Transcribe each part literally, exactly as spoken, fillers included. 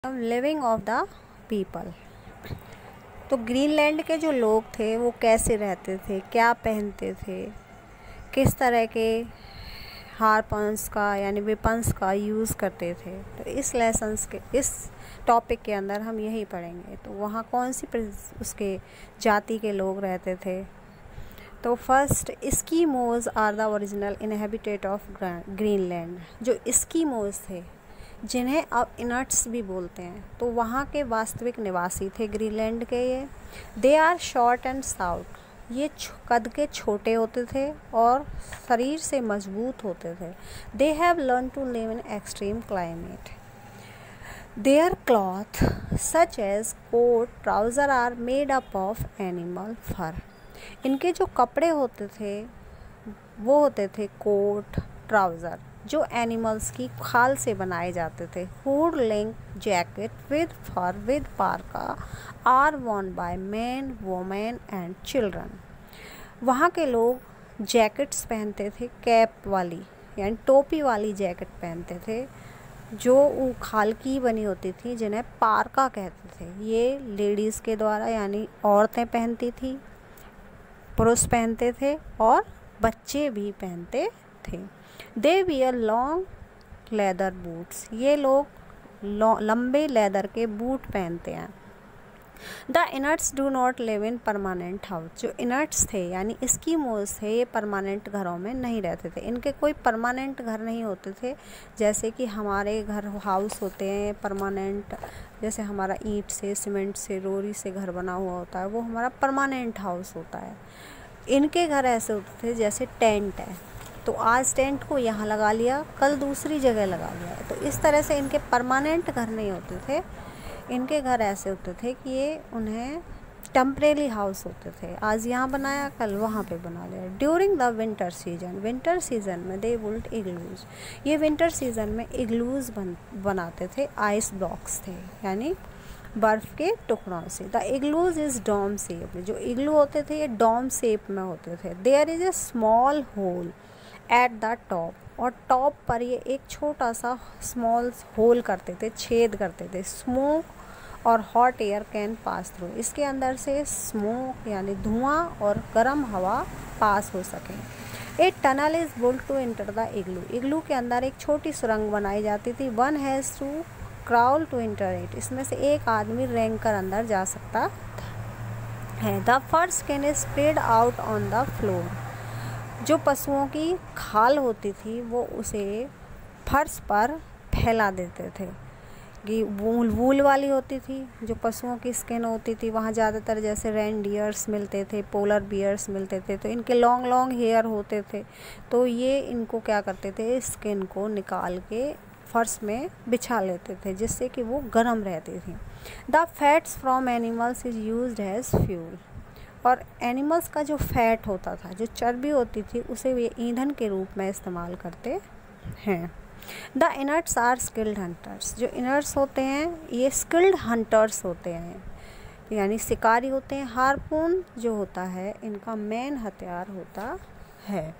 Living of the people. तो Greenland के जो लोग थे वो कैसे रहते थे, क्या पहनते थे, किस तरह के हार्पन्स का यानी वेपन्स का यूज़ करते थे, तो इस लेसन्स के इस टॉपिक के अंदर हम यही पढ़ेंगे। तो वहाँ कौन सी उसके जाति के लोग रहते थे। तो first, Eskimos are the original inhabitant of Greenland. जो एस्किमोज थे जिन्हें अब इनट्स भी बोलते हैं, तो वहाँ के वास्तविक निवासी थे ग्रीनलैंड के ये। They are short and stout. ये कद के छोटे होते थे और शरीर से मजबूत होते थे। They have learn to live in extreme climate. Their cloth such as coat trouser are made up of animal fur. इनके जो कपड़े होते थे वो होते थे कोट, ट्राउज़र, जो एनिमल्स की खाल से बनाए जाते थे। Hood length jacket with fur with parka are worn by man, women and children. वहाँ के लोग जैकेट्स पहनते थे, कैप वाली यानी टोपी वाली जैकेट पहनते थे जो खाल की बनी होती थी, जिन्हें पार्का कहते थे। ये लेडीज़ के द्वारा यानी औरतें पहनती थी, पुरुष पहनते थे और बच्चे भी पहनते थे। They wear long leather boots. ये लोग लंबे लेदर के बूट पहनते हैं। The Inuits do not live in permanent house. जो इनट्स थे यानी एस्किमोज थे, ये परमानेंट घरों में नहीं रहते थे। इनके कोई परमानेंट घर नहीं होते थे, जैसे कि हमारे घर हाउस होते हैं परमानेंट। जैसे हमारा ईंट से, सीमेंट से, रोरी से घर बना हुआ होता है, वो हमारा परमानेंट हाउस होता है। इनके घर ऐसे होते थे जैसे टेंट है, तो आज टेंट को यहाँ लगा लिया, कल दूसरी जगह लगा लिया। तो इस तरह से इनके परमानेंट घर नहीं होते थे। इनके घर ऐसे होते थे कि ये उन्हें टेम्परेरी हाउस होते थे, आज यहाँ बनाया कल वहाँ पे बना लिया। During the winter season, winter season में दे बुल्ट इग्लूज। ये विंटर सीजन में इग्लूज बन बनाते थे। आइस ब्लॉक्स थे यानी बर्फ़ के टुकड़ों से। The igloos is dome shape. जो इग्लू होते थे ये डोम शेप में होते थे। There is a small hole at the top. और टॉप पर ये एक छोटा सा स्मॉल होल करते थे, छेद करते थे। स्मोक और hot air can pass through. इसके अंदर से स्मोक यानी धुआं और गर्म हवा पास हो सके। A tunnel is built to enter the igloo. Igloo के अंदर एक छोटी सुरंग बनाई जाती थी। One has to crawl to enter it. इसमें से एक आदमी रेंग कर अंदर जा सकता है। The first skin is spread out on the floor. जो पशुओं की खाल होती थी वो उसे फर्श पर फैला देते थे। कि वूल वूल वाली होती थी, जो पशुओं की स्किन होती थी, वहाँ ज़्यादातर जैसे रेनडियर्स मिलते थे, पोलर बियर्स मिलते थे, तो इनके लॉन्ग लॉन्ग हेयर होते थे। तो ये इनको क्या करते थे, स्किन को निकाल के फर्श में बिछा लेते थे, जिससे कि वो गर्म रहती थी। The fats from animals is used as fuel. और एनिमल्स का जो फैट होता था, जो चर्बी होती थी, उसे वे ईंधन के रूप में इस्तेमाल करते हैं। The Inuits are skilled hunters. जो इनट्स होते हैं ये स्किल्ड हंटर्स होते हैं यानी शिकारी होते हैं। हार्पून जो होता है इनका मेन हथियार होता है।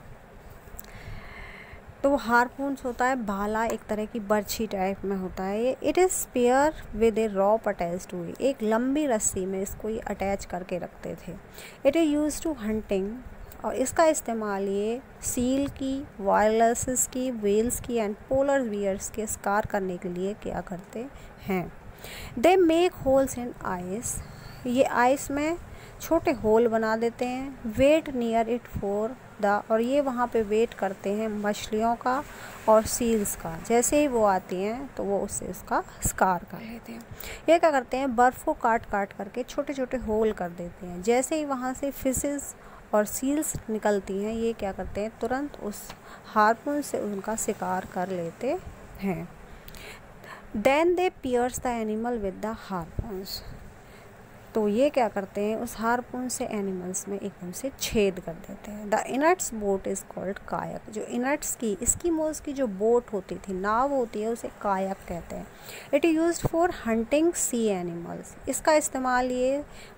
तो हार्पून्स होता है भाला, एक तरह की बर्छी टाइप में होता है ये। It is spear with a rope attach to it. एक लंबी रस्सी में इसको ये अटैच करके रखते थे। It is use to hunting. और इसका इस्तेमाल ये सील की, वायरलेसेस की, वेल्स की एंड पोलर बियर्स के शिकार करने के लिए क्या करते हैं। They make holes in ice. ये आइस में छोटे होल बना देते हैं। Wait near it for the. और ये वहाँ पे वेट करते हैं मछलियों का और सील्स का। जैसे ही वो आती हैं तो वो उससे उसका शिकार कर लेते हैं। ये क्या करते हैं, बर्फ़ को काट काट करके छोटे छोटे होल कर देते हैं। जैसे ही वहाँ से फिशेस और सील्स निकलती हैं, ये क्या करते हैं, तुरंत उस हार्पून से उनका शिकार कर लेते हैं। Then they pierce the animal with the harpoons. तो ये क्या करते हैं, उस हार्पून से एनिमल्स में एकदम से छेद कर देते हैं। The Inuits boat is called kayak. जो इनट्स की, एस्किमोज की जो बोट होती थी, नाव होती है, उसे कायक कहते हैं। It is used for hunting sea animals. इसका इस्तेमाल ये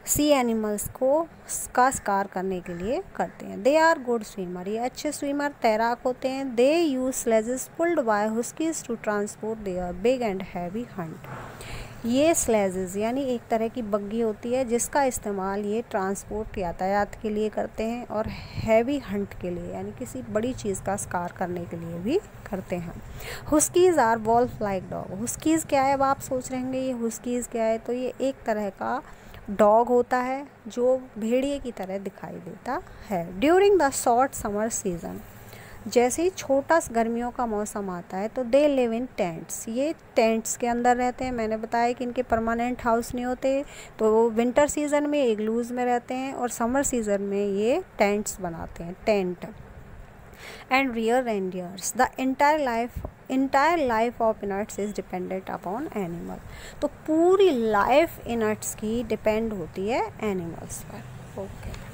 सी एनिमल्स को का शिकार करने के लिए करते हैं। दे आर गुड स्विमर, ये अच्छे स्विमर तैराक होते हैं। They use sledges pulled by huskies to transport their big and heavy hunt. ये स्लेजेस यानी एक तरह की बग्गी होती है जिसका इस्तेमाल ये ट्रांसपोर्ट यातायात के लिए करते हैं और हैवी हंट के लिए यानी किसी बड़ी चीज़ का शिकार करने के लिए भी करते हैं। Huskies are wolf like dog. Huskies क्या है, अब आप सोच रहे होंगे ये हुस्कीज क्या है, तो ये एक तरह का डॉग होता है जो भेड़िए की तरह दिखाई देता है। During the short summer season, जैसे ही छोटा गर्मियों का मौसम आता है तो दे लिव इन टेंट्स, ये टेंट्स के अंदर रहते हैं। मैंने बताया कि इनके परमानेंट हाउस नहीं होते, तो वो विंटर सीज़न में इग्लूज़ में रहते हैं और समर सीज़न में ये टेंट्स बनाते हैं, tent. And rear reindeers, the entire life entire life of Inuits is dependent upon animal. तो पूरी लाइफ इनट्स की डिपेंड होती है एनिमल्स पर। Okay okay.